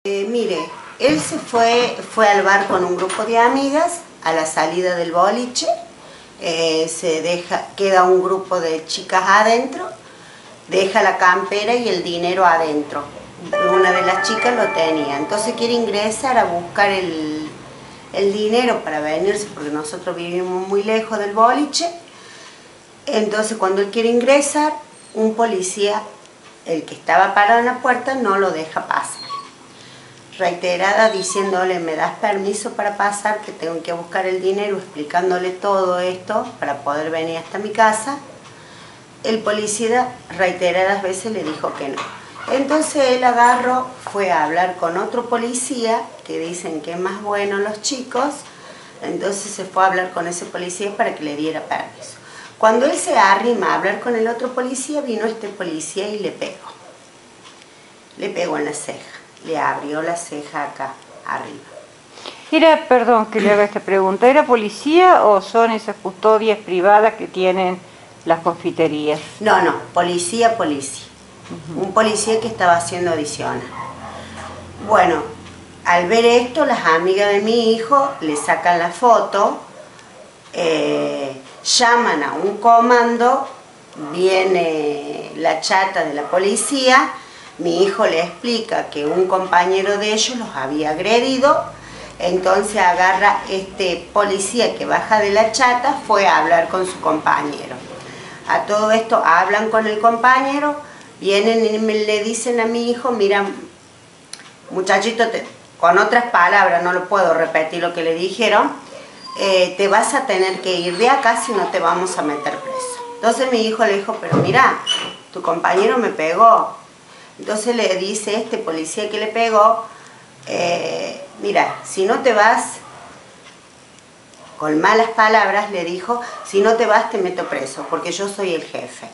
Mire, él fue al bar con un grupo de amigas a la salida del boliche, queda un grupo de chicas adentro, deja la campera y el dinero adentro. Una de las chicas lo tenía, entonces quiere ingresar a buscar el dinero para venirse, porque nosotros vivimos muy lejos del boliche. Entonces cuando él quiere ingresar, un policía, el que estaba parado en la puerta, no lo deja pasar. Reiterada diciéndole, ¿me das permiso para pasar? Que tengo que buscar el dinero, explicándole todo esto para poder venir hasta mi casa. El policía reiteradas veces le dijo que no. Entonces él agarró, fue a hablar con otro policía, que dicen que es más bueno los chicos, entonces se fue a hablar con ese policía para que le diera permiso. Cuando él se arrima a hablar con el otro policía, vino este policía y le pegó. Le pegó en la ceja. Le abrió la ceja acá, arriba. Perdón que le haga esta pregunta, ¿era policía o son esas custodias privadas que tienen las confiterías? No, policía. Un policía que estaba haciendo audiciones. Bueno, al ver esto, las amigas de mi hijo le sacan la foto, llaman a un comando, viene la chata de la policía. Mi hijo le explica que un compañero de ellos los había agredido, entonces agarra este policía que baja de la chata, fue a hablar con su compañero. A todo esto hablan con el compañero, vienen y le dicen a mi hijo, mira, muchachito, con otras palabras, no lo puedo repetir lo que le dijeron, te vas a tener que ir de acá si no te vamos a meter preso. Entonces mi hijo le dijo, pero mira, tu compañero me pegó. Entonces le dice este policía que le pegó, mira, si no te vas, con malas palabras le dijo, si no te vas te meto preso, porque yo soy el jefe.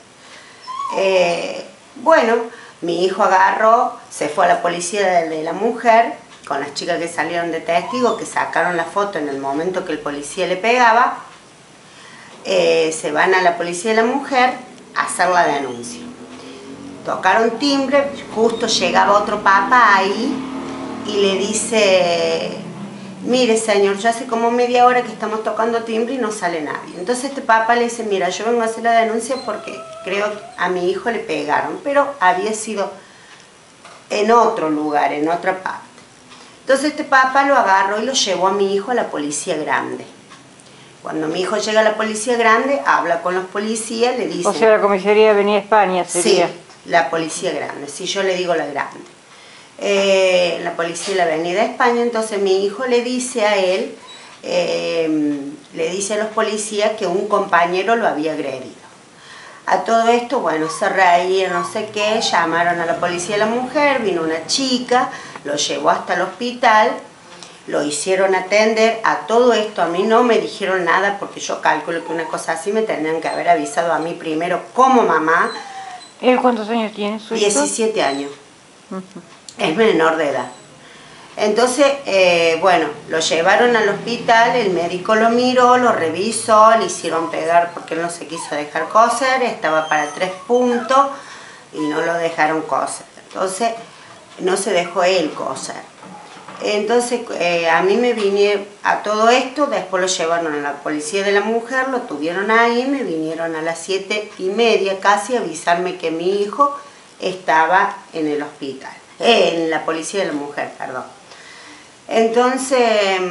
Bueno, mi hijo agarró, se fue a la policía de la mujer, con las chicas que salieron de testigo, que sacaron la foto en el momento que el policía le pegaba, se van a la policía de la mujer a hacer la denuncia. Tocaron timbre, justo llegaba otro papá ahí y le dice, mire señor, ya hace como media hora que estamos tocando timbre y no sale nadie. Entonces este papá le dice, mira, yo vengo a hacer la denuncia porque creo que a mi hijo le pegaron, pero había sido en otro lugar, en otra parte. Entonces este papá lo agarró y lo llevó a mi hijo a la policía grande. Cuando mi hijo llega a la policía grande, habla con los policías, le dice... O sea, la comisaría de Avenida España sería... Sí, la policía grande, si yo le digo la grande. La policía de la Avenida España, entonces mi hijo le dice a él, le dice a los policías que un compañero lo había agredido. A todo esto, bueno, se reían, no sé qué, llamaron a la policía de la mujer, vino una chica, lo llevó hasta el hospital, lo hicieron atender. A todo esto a mí no me dijeron nada, porque yo calculo que una cosa así me tendrían que haber avisado a mí primero como mamá. ¿Él cuántos años tiene su hijo? 17 años. Es menor de edad. Entonces, bueno, lo llevaron al hospital, el médico lo miró, lo revisó, le hicieron pegar porque él no se quiso dejar coser, estaba para 3 puntos y no lo dejaron coser. Entonces, no se dejó él coser. Entonces, a mí me vine a todo esto, después lo llevaron a la policía de la mujer, lo tuvieron ahí, me vinieron a las 7:30 casi a avisarme que mi hijo estaba en el hospital, en la policía de la mujer, perdón. Entonces,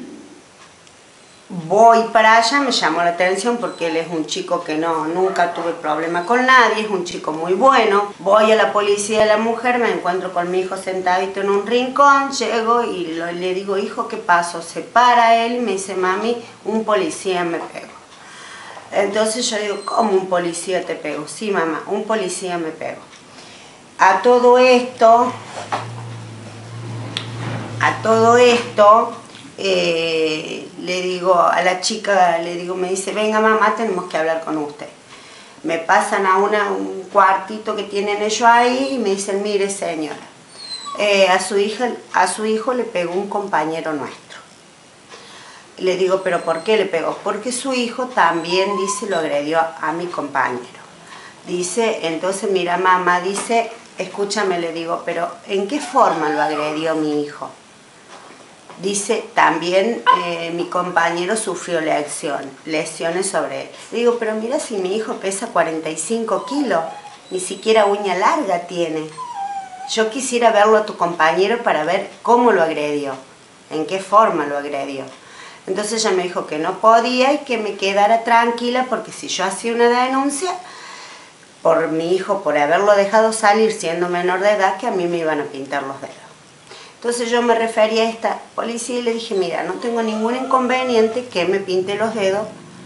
voy para allá, me llamó la atención porque él es un chico que nunca tuve problema con nadie, es un chico muy bueno. Voy a la policía de la mujer, me encuentro con mi hijo sentadito en un rincón, llego y le digo, hijo, ¿qué pasó? Se para él y me dice, mami, un policía me pegó. Entonces yo digo, ¿cómo un policía te pegó? Sí, mamá, un policía me pegó. A todo esto, le digo a la chica, me dice, venga mamá, tenemos que hablar con usted. Me pasan a un cuartito que tienen ellos ahí y me dicen, mire señora, a su hijo le pegó un compañero nuestro. Le digo, ¿pero por qué le pegó? Porque su hijo también, dice, lo agredió a mi compañero. Dice, entonces mira mamá, dice, escúchame, le digo, pero ¿en qué forma lo agredió mi hijo? Dice, también mi compañero sufrió lesiones sobre él. Le digo, pero mira si mi hijo pesa 45 kilos, ni siquiera uña larga tiene. Yo quisiera verlo a tu compañero para ver cómo lo agredió, en qué forma lo agredió. Entonces ella me dijo que no podía y que me quedara tranquila porque si yo hacía una denuncia por mi hijo, por haberlo dejado salir siendo menor de edad, que a mí me iban a pintar los dedos. Entonces yo me referí a esta policía y le dije, mira, no tengo ningún inconveniente que me pinte los dedos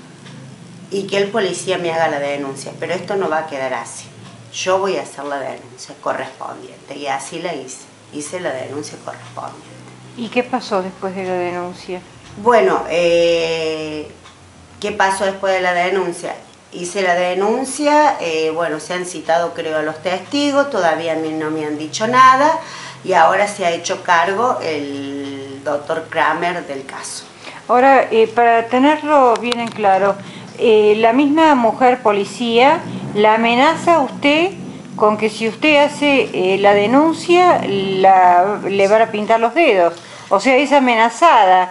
y que el policía me haga la denuncia, pero esto no va a quedar así. Yo voy a hacer la denuncia correspondiente y así la hice la denuncia correspondiente. ¿Y qué pasó después de la denuncia? Bueno, ¿qué pasó después de la denuncia? Hice la denuncia, bueno, se han citado creo a los testigos, todavía a mí no me han dicho nada y ahora se ha hecho cargo el doctor Kramer del caso. Ahora, para tenerlo bien en claro, la misma mujer policía la amenaza a usted con que si usted hace la denuncia le van a pintar los dedos. O sea, es amenazada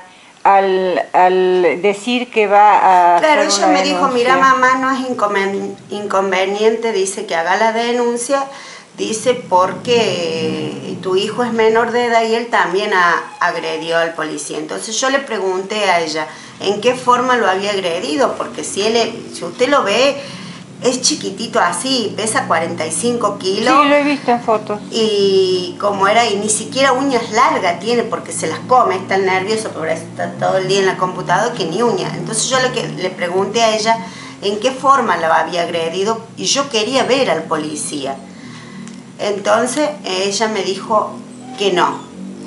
al decir que va a Claro, hacer ella una me dijo, denuncia. mira mamá, no es inconveniente, dice que haga la denuncia, dice porque tu hijo es menor de edad y él también agredió al policía. Entonces yo le pregunté a ella en qué forma lo había agredido, porque si usted lo ve, es chiquitito así, pesa 45 kilos. Sí, lo he visto en fotos. Y como era, y ni siquiera uñas largas tiene porque se las come, está nervioso, por eso está todo el día en la computadora que ni uñas. Entonces yo le pregunté a ella en qué forma la había agredido y yo quería ver al policía. Entonces ella me dijo que no,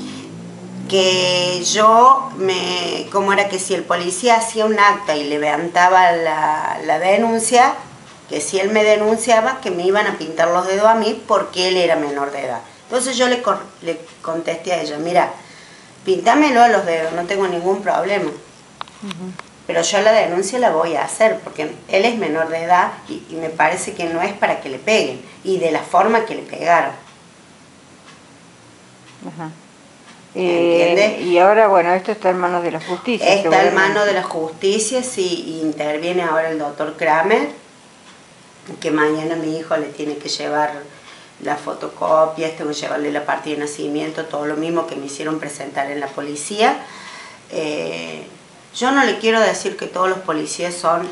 que como era que si el policía hacía un acta y levantaba la denuncia, que si él me denunciaba que me iban a pintar los dedos a mí porque él era menor de edad. Entonces yo le contesté a ella, mira, píntamelo a los dedos, no tengo ningún problema. Pero yo la denuncia la voy a hacer porque él es menor de edad y me parece que no es para que le peguen y de la forma que le pegaron. Ajá. ¿Entiendes? Y ahora, bueno, esto está en manos de la justicia. Está en manos de la justicia, sí, y interviene ahora el doctor Kramer, que mañana mi hijo le tiene que llevar la fotocopia, tengo que llevarle la partida de nacimiento, todo lo mismo que me hicieron presentar en la policía. Yo no le quiero decir que todos los policías son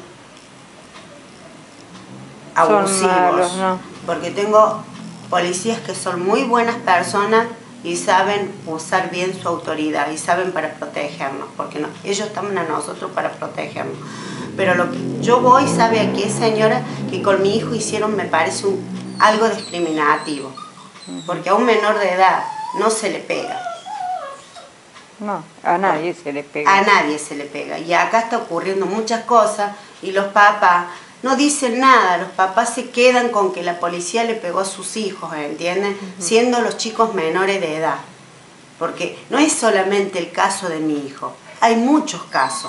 abusivos, malos, ¿no? porque tengo policías que son muy buenas personas y saben usar bien su autoridad y saben para protegernos, porque ellos están a nosotros para protegernos. Pero lo que yo voy, sabe a qué señora, que con mi hijo hicieron, me parece algo discriminativo, porque a un menor de edad no se le pega. No, a nadie se le pega. A nadie se le pega. Y acá está ocurriendo muchas cosas y los papás no dicen nada, los papás se quedan con que la policía le pegó a sus hijos, ¿entienden? Siendo los chicos menores de edad. Porque no es solamente el caso de mi hijo, hay muchos casos.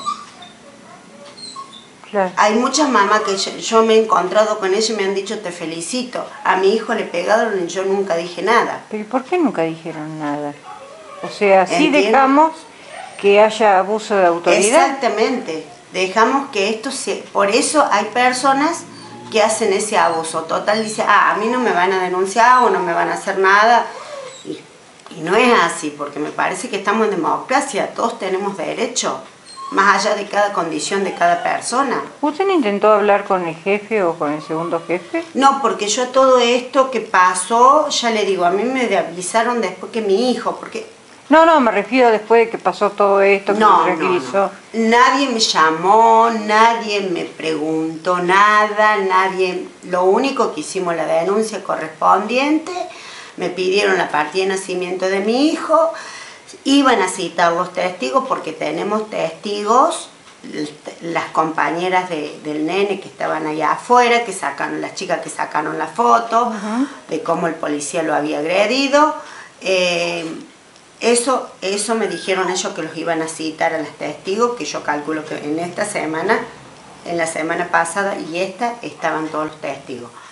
Claro. Hay muchas mamás que yo me he encontrado con ellas y me han dicho, te felicito, a mi hijo le pegaron y yo nunca dije nada. Pero ¿por qué nunca dijeron nada? O sea, sí ¿Entiendes? dejamos que haya abuso de autoridad. Exactamente, dejamos que esto por eso hay personas que hacen ese abuso. Total, dice, a mí no me van a denunciar o no me van a hacer nada. Y no es así, porque me parece que estamos en democracia, todos tenemos derecho, más allá de cada condición de cada persona. ¿Usted no intentó hablar con el jefe o con el segundo jefe? No, porque yo todo esto que pasó, ya le digo, a mí me avisaron después que mi hijo, porque... No, me refiero después de que pasó todo esto, que se tranquilizó. Nadie me llamó, nadie me preguntó nada, nadie... Lo único que hicimos la denuncia correspondiente, me pidieron la partida de nacimiento de mi hijo, iban a citar los testigos porque tenemos testigos, las compañeras del nene que estaban allá afuera, que sacaron, las chicas que sacaron la foto, de cómo el policía lo había agredido. Eso me dijeron ellos que los iban a citar a los testigos, que yo calculo que en esta semana, en la semana pasada y esta, estaban todos los testigos.